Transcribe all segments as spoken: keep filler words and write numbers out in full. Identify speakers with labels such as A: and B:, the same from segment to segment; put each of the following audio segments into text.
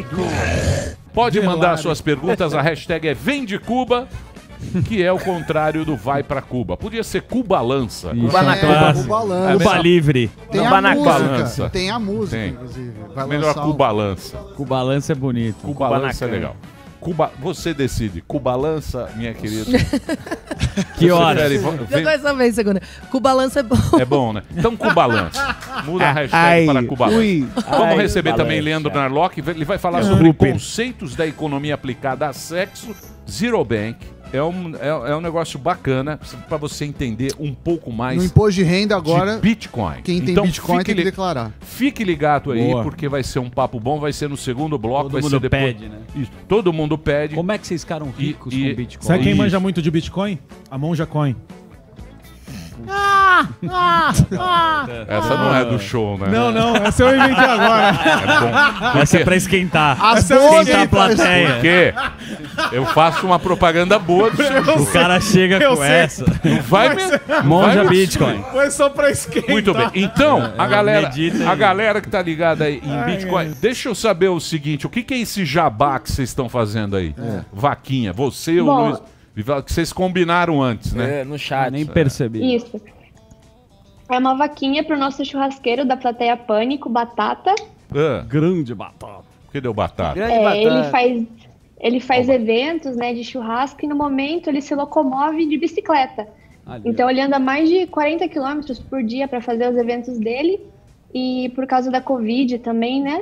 A: Pode mandar suas perguntas, a hashtag é Vem de Cuba, que é o contrário do Vai Pra Cuba. Podia ser Cubalança.
B: Cuba na classe.
C: Cubalança.
B: Cuba livre.
C: Tem
B: Cuba
C: a
B: na
C: música. Tem a música,
A: Tem.
C: inclusive. Vai
A: Melhor
C: lançar um-
A: Cubalança.
B: Cubalança é bonito.
A: Cubalança é legal. Cuba, você decide. Cubalança, minha querida.
B: Que hora?
D: Eu quero saber, segunda. Cubalança é bom.
A: É bom, né? Então, Cubalança. Muda a hashtag
B: Ai,
A: para Cubalança.
B: ui.
A: Vamos
B: Ai,
A: receber
B: Cubalança.
A: também Leandro Narlock. Ele vai falar sobre conceitos da economia aplicada a sexo. Zero Bank. É um, é, é um negócio bacana para você entender um pouco mais
C: No imposto de renda agora,
A: de Bitcoin.
C: quem tem
A: Então,
C: Bitcoin
A: fique
C: tem que
A: li-
C: declarar.
A: Fique ligado aí,
B: Boa.
A: porque vai ser um papo bom, vai ser no segundo bloco.
B: Todo
A: vai
B: mundo
A: ser depois...
B: pede, né?
A: Isso, todo mundo pede.
B: Como é que vocês ficaram ricos
A: E- e-
B: com Bitcoin?
E: Sabe quem
A: Isso.
E: manja muito de Bitcoin? A Monja Coin.
A: Essa não é do show, né?
E: Não, não, essa eu inventei agora.
A: É bom.
B: Essa é pra esquentar.
C: As
B: Esquentar a
C: bolsas-
B: plateia.
A: Porque eu faço uma propaganda boa do seu show.
B: O cara chega
E: Eu
B: com
E: sei.
B: essa.
A: Não vai me...
B: Monja
A: vai me-
B: Bitcoin.
E: Foi só pra esquentar.
A: Muito bem. Então, a galera,
B: medita
A: a
B: aí.
A: galera que tá ligada aí em
E: Ai,
A: Bitcoin,
E: ai.
A: deixa eu saber o seguinte, o que, que é esse jabá que vocês estão fazendo aí? Vaquinha, você e o
F: Bom.
A: Luiz, Vival, que vocês combinaram antes, né?
G: É, no chat.
B: Nem percebi.
F: Isso. É uma vaquinha pro nosso churrasqueiro da plateia Pânico, Batata.
A: Ah,
B: Grande batata.
A: que deu batata?
G: Grande
F: É,
G: batata.
F: ele faz, ele faz eventos, né, de churrasco e no momento ele se locomove de bicicleta.
B: Ali,
F: Então ele anda mais de quarenta quilômetros por dia para fazer os eventos dele e por causa da Covid também, né?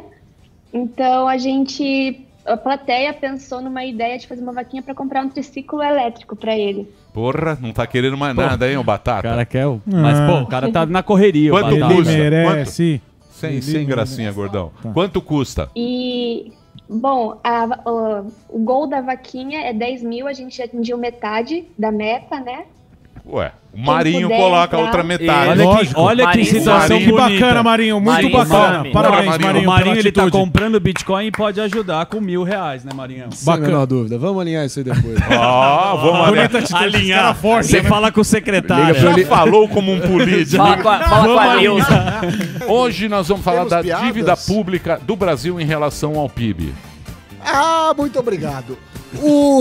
F: Então a gente, a plateia pensou numa ideia de fazer uma vaquinha para comprar um triciclo elétrico para ele.
A: Porra, não tá querendo mais nada, hein, o
B: O
A: batata?
B: cara quer o... Mas, pô, o cara tá na correria. o
A: Quanto
B: batata.
E: Ele
A: custa?
E: merece.
A: Sem, sem gracinha, gordão.
E: Tá.
A: Quanto custa?
F: E, bom, a- o, o gol da vaquinha é dez mil, a gente atingiu metade da meta, né?
A: Ué, o Marinho
F: puder
A: coloca a
F: entrar.
A: outra metade.
B: Olha que,
E: Lógico.
B: olha que
G: Marinho,
B: situação
E: Que
B: bonita.
E: bacana, Marinho. Muito
G: Marinho,
E: bacana.
G: Marinho.
E: Parabéns,
A: Marinho.
E: Marinho.
B: O Marinho,
E: pela
B: ele tá
E: atitude.
B: comprando Bitcoin e pode ajudar com mil reais, né, Marinhão?
H: Sem a menor dúvida. Vamos alinhar isso aí depois.
A: Ó, vamos ali.
E: Bonita atitude.
B: Alinhar.
E: Cara forte,
B: Você
E: né?
B: fala com o secretário.
A: Já falou como um político.
G: Fala com a, fala com a Nilza.
A: Hoje nós vamos falar
C: Temos
A: da
C: piadas?
A: dívida pública do Brasil em relação ao P I B.
C: Ah, muito obrigado. O...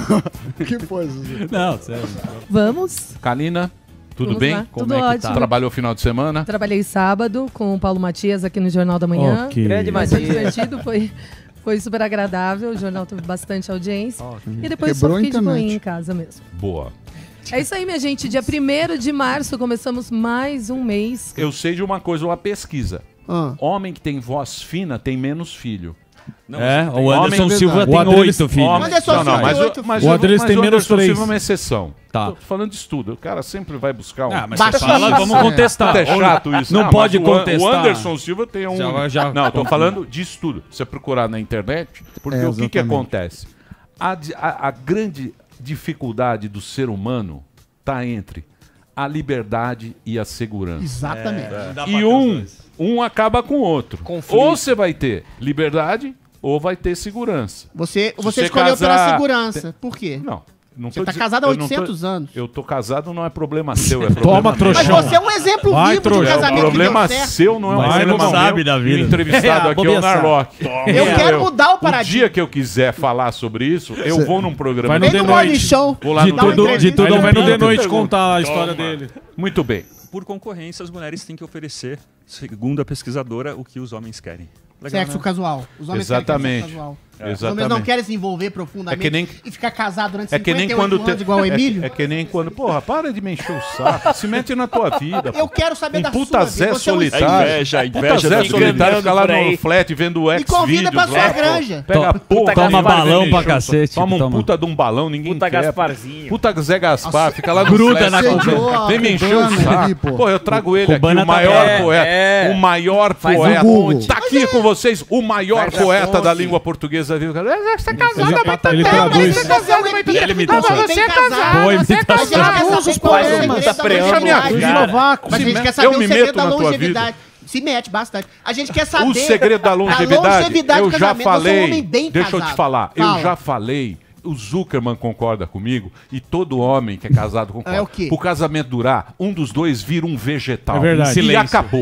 C: que foi, Zuzu?
B: Não, sério.
D: Vamos.
A: Kalina, tudo
D: Vamos
A: bem?
D: lá.
B: Como
D: Tudo
B: é que
D: ótimo.
B: tá?
A: Trabalhou final de semana?
D: Trabalhei sábado com o Paulo Matias aqui no Jornal da Manhã.
E: Ok.
G: Grande
D: Foi
G: Matias.
D: divertido, foi, foi super agradável. O jornal teve bastante audiência. E depois
C: Quebrou
D: só
C: a
D: fiquei de boinha
C: internet.
D: em casa mesmo.
A: Boa.
D: É isso aí, minha gente. Dia primeiro de março começamos mais um mês.
A: Eu sei de uma coisa, uma pesquisa.
C: Ah,
A: Homem que tem voz fina tem menos filho.
B: É, o
A: Homem,
B: Anderson
C: é
B: Silva
C: verdade.
B: tem
E: O Adriles-
B: oito filhos.
A: Homem-
C: Mas é só
A: não, não, mas,
C: oito.
A: o- mas
E: O
A: o-
E: Adriles
A: mas
E: tem
A: o
E: menos
A: Anderson
E: três.
A: Silva é uma exceção.
B: Tá.
A: Tô falando de estudo. O cara sempre vai buscar um...
B: Ah, mas
C: Baixinho.
B: você fala, vamos contestar.
A: É chato isso.
B: Não
A: Ah,
B: pode
A: mas o An-
B: contestar.
A: O Anderson Silva tem um...
B: Já- já-
A: não, tô falando de estudo. Se você procurar na internet, porque
C: É,
A: o que, que
C: exatamente.
A: acontece? A, di- a- a grande dificuldade do ser humano está entre a liberdade e a segurança.
C: exatamente.
A: E um, um acaba com o outro.
G: Conflito.
A: Ou você vai ter liberdade ou vai ter segurança.
C: Você,
A: Se
C: você
A: você
C: escolheu pela
A: casar-
C: segurança. Por quê?
A: Não. Não
C: Você
A: tô
C: tá
A: dizendo-
C: casado há
A: eu não tô-
C: oitocentos anos.
A: Eu tô casado, não é problema seu, é problema
E: Toma,
A: meu.
E: trouxão.
C: Mas você é um exemplo
E: Vai,
C: vivo de um
E: trouxa.
A: É, o
C: casamento
A: problema
C: que deu certo.
A: seu não é um
B: Mas
A: problema
B: ele não sabe
A: meu.
B: da vida.
A: E o entrevistado
B: É,
A: aqui é o
B: bobeça.
A: Narlock.
C: Eu quero mudar o
A: O
C: paradigma.
A: dia que eu quiser falar sobre isso, eu vou num programa.
E: Vai no
C: Vem
E: The
C: no Morning
E: Noite.
C: Show.
A: Vou lá
E: De
A: no
C: Dá uma
E: tudo, de
C: entrevista.
E: tudo
B: Aí
E: vai no
B: não
E: The
B: pergunta.
E: Noite contar a história dele.
A: Muito bem.
I: Por concorrência, as mulheres têm que oferecer, segundo a pesquisadora, o que os homens querem. Legal,
C: Sexo
I: né?
C: casual. Os homens
A: Exatamente.
C: querem sexo casual. Os homens
A: Exatamente.
C: não querem se envolver profundamente
A: É que nem-
C: e ficar casado durante
A: É que nem
C: cinquenta e
A: quando
C: oito anos
A: te-
C: igual o
A: é-
C: Emílio.
A: É, que nem quando, porra, para de me encher o saco. Se mete na tua vida.
C: Eu
A: pô.
C: quero saber
A: Um
C: da
A: puta
C: sua
A: Zé
C: vida. Você é um
A: solitário.
I: A inveja, a
A: Puta
I: inveja
A: Zé
I: da
A: solitário fica lá
G: por aí.
A: no flat vendo o
C: E
A: X
C: convida pra
A: vídeos
C: sua
A: lá, pô.
C: granja.
A: Pega a porra,
B: Toma
A: ninguém vai
B: balão
A: me
B: pra
A: encher o-
B: cacete,
A: Toma um
B: toma.
A: puta de um balão, ninguém
G: Puta
A: quer.
G: Gasparzinho.
A: Puta Zé Gaspar, fica lá no
B: Gruda
A: flat,
B: na
A: pô,
C: cubana.
A: vem me encher o
C: Cubana
A: saco.
C: ali, pô.
A: Pô, eu trago ele aqui,
B: Cubana
A: o
B: tá
A: maior
G: bem.
A: poeta.
G: É, é.
A: O maior
G: Faz
A: poeta.
G: o Google.
A: Tá aqui com vocês, o maior
G: Faz a
A: poeta
G: ponte.
A: da língua portuguesa viva. Você tá casado
E: Ele,
A: há muito
E: ele
A: tempo,
E: traduz.
C: Você é um epíteto.
B: Ele imita
C: Você
B: só.
C: bem casado.
B: Boa
C: Mas a gente
B: imitação.
C: quer saber qual é o
G: Faz um
C: segredo
G: puta
C: da
G: preâmbulo,
C: longevidade.
G: cara.
C: Eslovaco. Mas a gente quer saber
A: Eu
C: o
A: me
C: segredo
A: meto
C: da
A: na tua
C: longevidade. Se mete bastante. A gente quer saber
A: O segredo da longevidade,
C: longevidade
A: eu
C: do
A: já
C: casamento. Você é um
A: falei.
C: homem bem
A: Deixa eu te
C: casado.
A: falar, eu
C: Fala.
A: já falei. O Zuckerman concorda comigo e todo homem que é casado concorda.
C: É o quê?
A: Pro casamento durar, um dos dois vira um vegetal.
E: É verdade.
A: E
B: Silêncio.
A: acabou.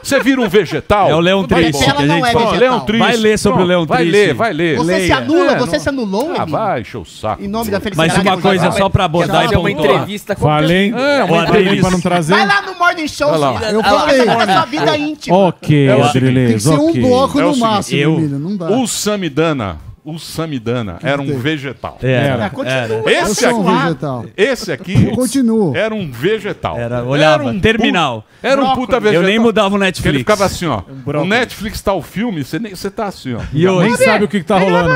A: Você vira um vegetal.
B: É o Leão
A: Vai
B: Triste
A: bom.
B: que a gente
C: é
B: fala.
C: vegetal.
A: Leão Triste.
B: Vai ler sobre o Leão
A: Vai
B: Triste.
A: ler, vai ler.
C: Você se
B: Leia.
C: anula,
A: É,
C: você
A: não-
C: se anulou,
A: Ah,
C: Emílio?
A: vai, encher o saco.
C: Em nome da
B: Mas
C: felicidade.
B: uma coisa, só pra abordar e
G: fazer uma
B: pontuar.
G: entrevista com
E: Falei.
A: É, uma
E: Falei
A: entrevista.
E: pra não trazer.
C: Vai lá no Morning Show,
A: Olha lá.
C: filha.
H: Eu
C: Fala
H: falei.
C: da sua vida íntima.
E: Ok,
A: É o
H: Tem que
E: Adriles,
H: ser um
E: ok.
H: bloco
A: É o
H: no
A: seguinte,
H: máximo,
B: eu-
H: Emílio. Não dá.
A: O Samidana, o Samidana era um vegetal.
B: Era,
C: É, continua.
B: era.
H: Eu
A: Esse
H: sou um
A: aqui,
H: vegetal.
A: esse aqui
H: Eu continuo.
A: era um vegetal.
B: Era, olhava,
A: um
B: terminal.
A: pu- Era um puta vegetal.
B: Eu nem mudava o
A: Que
B: Netflix.
A: ele ficava assim, ó. O Netflix tá o filme, você nem você tá assim, ó.
B: E hoje?
E: Nem sabe o que, que tá rolando.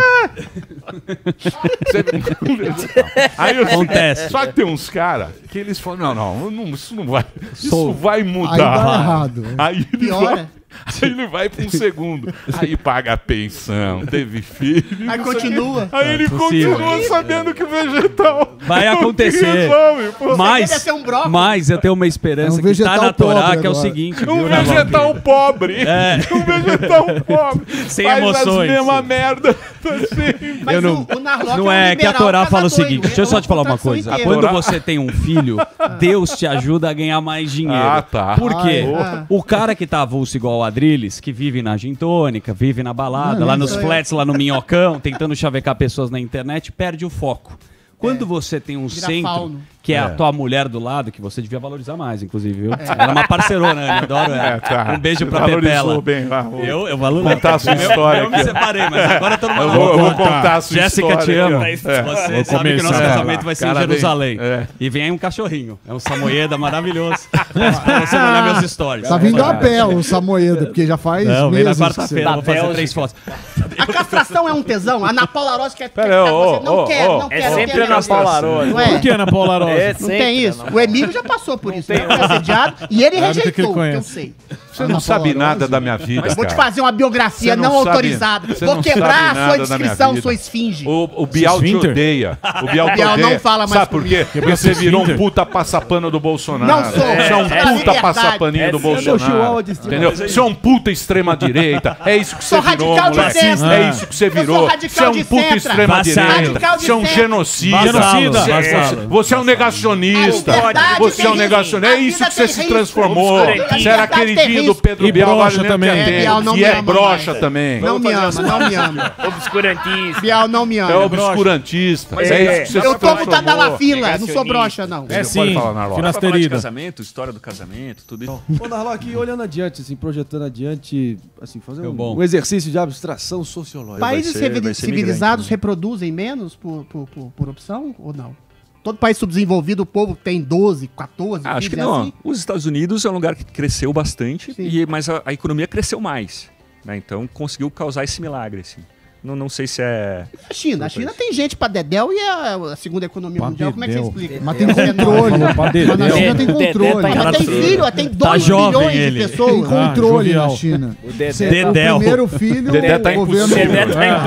A: Você- um vegetal. Aí eu-
B: Acontece.
A: Só que tem uns caras que eles falam, não, não, não, isso não vai, isso
B: Sou-
A: vai
H: Aí
A: mudar.
H: dá errado.
A: Aí ele
C: Piora.
A: vai, aí ele vai pra um segundo. Aí paga a pensão, teve filho.
C: Aí
A: não sei o quê.
C: continua.
A: Aí ele
B: possível.
A: continua sabendo que o vegetal
B: Vai
A: não
B: acontecer.
A: resolve, pô.
B: Mas,
C: Deve ser um brócolis.
B: mas eu tenho uma esperança
H: É um
B: que tá
H: vegetal
B: na Torá,
H: pobre
B: que é o
H: agora.
B: seguinte.
A: Um
B: viu, Narlock?
A: vegetal pobre.
B: É.
A: Um vegetal pobre.
B: Sem
A: Faz
B: emoções.
A: as mesma merda. Assim.
C: Mas
B: Eu não-
C: o, o Narlock
B: Não
C: um
B: é que a
C: liberal
B: Torá fala o
C: caçador,
B: seguinte,
C: hein?
B: deixa eu só te falar uma
C: contradição
B: coisa.
C: inteira.
B: Quando
A: Torá-
B: você tem um filho, Deus te ajuda a ganhar mais dinheiro.
A: Ah, tá.
B: Por quê?
C: Ah.
B: O cara que tá avulso igual o Adriles, que vive na gintônica, vive na balada,
H: Não,
B: lá
H: nem
B: nos
C: sou eu.
B: flats, lá no minhocão, tentando chavecar pessoas na internet, perde o foco. Quando você tem um
C: Vira
B: centro,
C: fauno.
B: que é, a tua mulher do lado, que você devia valorizar mais, inclusive, viu? Ela é uma parcerona, eu adoro ela.
A: É, tá.
B: Um beijo pra
A: Valorizou
B: Pepela.
A: bem lá. Vou
B: Eu, eu valorizo.
A: contar a sua
B: Eu-
A: história
B: Eu me
A: aqui.
B: separei, mas agora tô numa
A: Eu vou, eu vou
B: outra.
A: contar a sua
B: Jéssica,
A: história.
B: te amo.
A: aqui, ó.
B: Você
A: É.
B: sabe que o nosso
A: começar.
B: casamento vai ser em
A: Cara, vem-
B: Jerusalém.
A: é.
B: E vem aí um cachorrinho. É um samoeda maravilhoso. pra você não olhar meus stories.
H: Tá vindo a pé o Samoeda, porque já faz
B: Não, vem na
H: meses que
B: quarta-feira,
H: você-
B: vou fazer três fotos.
C: A castração é um tesão? A Ana Paula Rossi quer
A: Pera
C: quer
A: aí,
C: ficar
A: ô,
C: com você. Não
A: ô,
C: quer,
A: ô.
C: não
G: É
C: quer. não
G: sempre
C: quer
G: a Ana Paula
C: castração.
G: Rossi.
C: Não é?
E: Por que, Ana Paula Rosa?
G: É
C: Não
G: sempre
C: tem
G: a
C: isso.
G: Ana
C: O Emílio já passou por isso. Ele foi assediado e ele
E: Claro que ele
C: rejeitou, que eu
E: conhece.
C: sei.
A: Você não sabe nada da minha vida,
C: Vou te
A: cara.
C: fazer uma biografia
A: Você não
C: não,
A: sabe-
C: autorizada.
A: você
C: Vou
A: não
C: quebrar
A: sabe
C: a
A: nada
C: sua
A: da minha
C: descrição,
A: vida.
C: sua esfinge.
A: O, o Bial te
E: Esfínter?
A: odeia. O Bial te
C: Bial
A: odeia.
C: não fala mais
A: Sabe por quê?
C: comigo.
A: Porque você
E: Esfínter?
A: virou um puta passapano do Bolsonaro.
C: Não sou.
A: Você é um
C: É,
A: puta
C: liberdade.
A: passapaninho do
G: É,
A: Bolsonaro. Entendeu? Você é um puta extrema-direita. É isso que você
C: Sou
A: virou,
C: radical de
A: moleque.
C: centro.
A: É isso que você
C: Eu sou
A: virou.
C: radical
A: Você é um
C: de
A: puta
C: centro.
A: extrema-direita.
C: Radical de
A: Você é um
C: centro.
A: genocida.
E: Genocida.
A: Você-
B: Vassalo.
A: Você é um negacionista.
C: A liberdade
A: Você é um
C: tem
A: negacionista. É
C: risco.
A: isso
C: A
A: que você
C: vida
A: se
C: tem
A: transformou.
C: risco. A
A: Você era
C: liberdade tem
A: queridinho do
C: risco.
A: Pedro
E: E
A: Bial.
E: broxa
A: vale
E: também.
A: nem
C: É,
A: atender.
C: Bial não
A: E
C: me
A: é
C: ama
A: broxa
C: mais.
A: também.
C: Não me ama, não me ama.
G: Obscurantista.
C: Bial não me ama.
A: É obscurantista.
G: Mas
A: É
G: é-
A: isso que você
C: Eu
A: se
C: tô botada
A: transformou.
C: na fila, não sou
G: Negacionista.
C: broxa, não.
E: É
A: Pode
E: sim,
A: falar, Narlock.
I: Pra falar de
E: finasterida.
I: casamento, história do casamento, tudo isso.
J: Ô, Narlock, olhando adiante, assim, projetando adiante, assim, fazer
B: Meu
J: um,
B: bom.
J: um exercício de abstração sociológica.
C: Países
I: ser-
C: civili-
I: vai ser
C: civilizados
I: migrante, né?
C: reproduzem menos por, por, por, por opção ou não? Todo país subdesenvolvido, o povo tem doze, quatorze
I: Ah, acho que
C: filhos, é
I: não.
C: assim?
I: Os Estados Unidos é um lugar que cresceu bastante,
C: Sim.
I: e, mas a, a economia cresceu mais. Né? Então conseguiu causar esse milagre. Assim. Não, não sei se é.
C: A China. A China tem gente pra dedéu e é a segunda economia
E: Pra
C: mundial. Como é que você
E: dedéu.
C: explica?
H: Mas tem
C: É
H: controle.
E: Falou pra dedéu.
H: Mas na China tem
G: O Dedé
H: controle.
G: tá em
C: Ela tem filho, ela tem dois
B: jovem
C: milhões
B: ele.
C: de
H: Tem
C: pessoas.
E: Ah,
H: controle
E: jovial.
H: na China.
G: O Dedé.
H: Você-
B: Dedéu.
H: O primeiro filho,
A: Dedé tá
H: o governo...
G: O Dedé tá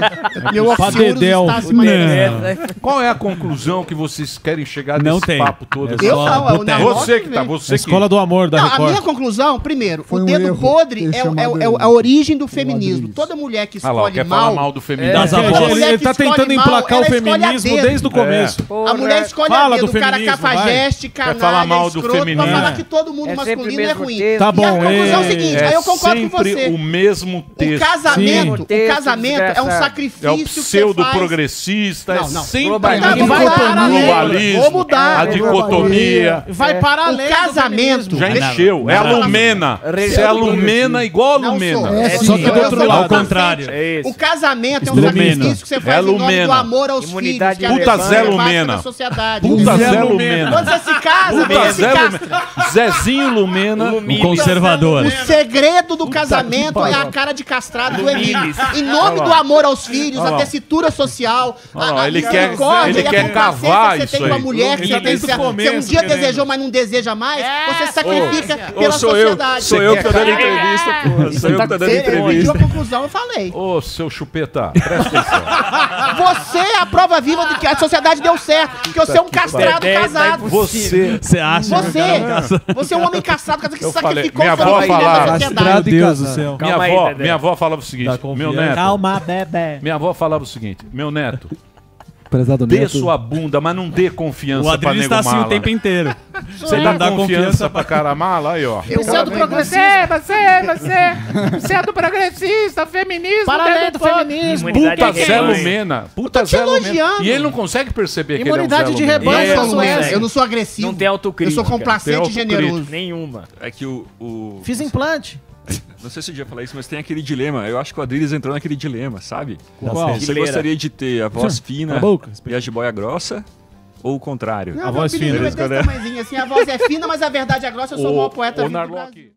C: É. Meu
E: Pra
C: Oxiurus
E: dedéu.
C: está se
E: Não.
C: manifestando.
A: Qual é a conclusão que vocês querem chegar
B: Não
A: nesse
B: tem.
A: papo todo?
B: É
C: Eu
B: só
C: não, é o
B: boteco.
C: Narlock
A: Você que tá,
C: vem.
A: você que...
E: Escola do Amor da
C: Não, a
E: Record.
C: minha conclusão, primeiro,
H: Foi
C: o
H: um
C: dedo
H: erro
C: podre
H: ter
C: é, o- é, o-
H: chamado
C: é o-
H: ele.
C: a origem do feminismo.
H: Adriles.
C: Toda mulher que
A: Ah lá, ó,
C: escolhe
A: quer falar
C: mal,
A: mal do feminismo.
B: Das
E: É,
B: avós.
E: ele,
C: mulher
E: ele
C: que
E: tá
C: escolhe
E: tentando
C: mal,
E: emplacar o
C: ela escolhe a
E: feminismo
C: dedo.
E: desde o começo.
C: a mulher escolhe
E: Fala
C: a dedo,
E: do
C: o cara
E: feminismo,
C: cafajeste, canalha,
A: falar mal do
C: escroto,
A: feminismo.
C: pra falar que todo mundo
G: É sempre o
C: masculino é
G: mesmo
C: ruim.
G: texto.
E: Tá
C: E a
E: bom,
C: conclusão é o
E: é-
C: seguinte,
A: É
C: aí eu concordo com
A: sempre
C: você.
A: o mesmo
C: O
A: texto.
C: casamento,
G: Sim.
C: o
G: Texto
C: casamento é um
G: desgraçado.
C: sacrifício
A: É o
C: que você
A: pseudo
C: faz.
A: progressista, é
C: Não, não.
A: sempre
G: Globalismo.
A: a
C: Não, vai lá, né?
A: globalismo,
C: Vou mudar.
A: a dicotomia.
E: Vai para
C: O
E: além do
C: casamento...
A: Já
C: Deixa-
A: encheu. É a Lumena. Você é a Lumena igual a
C: Não
A: Lumena.
C: sou.
H: É,
C: É,
H: sim.
E: Só que do
C: eu
E: outro
C: sou
E: lado.
B: Ao contrário.
G: É isso.
C: O casamento é um
B: Lumena.
C: sacrifício que você
A: É
C: faz em nome
A: Lumena.
C: do amor aos
G: Imunidade
C: filhos. que
A: Puta
C: é a
A: Zé
C: pessoa que
A: Lumena.
C: passa na sociedade.
A: Puta
E: Zé
A: Zé
E: Lumena.
A: Lumena.
C: Quando você se casa,
A: Puta
C: você se
A: Zé
C: casa.
A: Lumena. Zezinho Lumena.
B: Um conservador.
C: O segredo do casamento é a cara de castrado do Emílio.
G: Luminis.
C: Em nome do amor aos filhos,
A: Olha
C: a
A: lá.
C: tessitura social,
A: Olha lá,
C: a, a
A: ele quer-
C: misericórdia
A: ele
C: e a
A: quer
C: complacência
A: cavar
C: que você
A: isso
C: tem com a
A: aí.
C: mulher, que
E: Ele
C: você,
E: tá
C: tem,
E: desde o
C: você, você um
E: começo
C: dia
E: querendo.
C: desejou, mas não deseja mais, você sacrifica
I: Ô,
C: pela
I: sou eu,
C: sociedade.
I: sou eu que tô dando entrevista, porra. Sou eu que tô dando
C: Você pediu
I: entrevista.
C: a conclusão, eu falei.
A: Ô, seu chupeta, presta atenção.
C: Você é a prova viva de que a sociedade deu certo, que você é um castrado
G: Dedé tá
C: casado.
A: Você...
B: Você acha?
C: Você, você é um homem castrado casado que
A: Eu
C: se
A: falei,
C: sacrificou
A: minha
C: pela
A: avó
C: família da
A: falava,
C: sociedade.
E: Meu Deus do céu.
A: Minha
G: Calma aí,
A: avó,
G: Dedé.
A: minha avó falava o seguinte,
E: Tá
A: meu
E: confiante.
A: neto,
C: Calma, bebê.
A: minha avó falava o seguinte, meu neto,
J: Prezado
A: Dê
J: Neto.
A: sua bunda, mas não dê confiança
B: O
A: pra
B: Adriano
A: nego
B: está assim
A: mala.
B: o tempo inteiro.
A: Você
B: Ele
A: dá
B: não dá
A: confiança
B: confiança
A: pra cara mala, aí, ó.
C: Eu
G: Você é do progressista.
C: Você, você, você é do progressista, feminismo,
G: Paralelo do feminismo.
K: Imunidade
A: Puta
K: de
A: Zé
K: rebanho.
A: Lumena. Puta
C: te
A: Zé Lumena.
C: elogiando.
A: E ele não consegue perceber que
G: Imunidade de
A: ele é um Zé
G: rebanho,
A: Lumena.
C: Eu,
G: eu
C: sou
G: sou
C: Lumena,
G: essa.
C: eu não sou agressivo.
K: Não tem autocrítica.
C: Eu sou complacente
A: Tem
C: e generoso.
K: Nenhuma.
I: É que o... o
G: Fiz implante.
I: Não sei se eu ia falar isso, mas tem aquele dilema. Eu acho que o Adriles entrou naquele dilema, sabe?
J: Qual?
I: Você
K: Fileira.
I: gostaria de ter a voz fina
J: Cala a boca.
I: e a jiboia grossa? Ou o contrário?
C: Não,
J: A
C: meu
J: voz
C: apelido
J: fina.
C: é desse tamanhozinho, assim, a voz é fina, mas a verdade é grossa, eu sou o maior poeta
A: Ô,
C: vivo do
A: Narlock,
C: Brasil.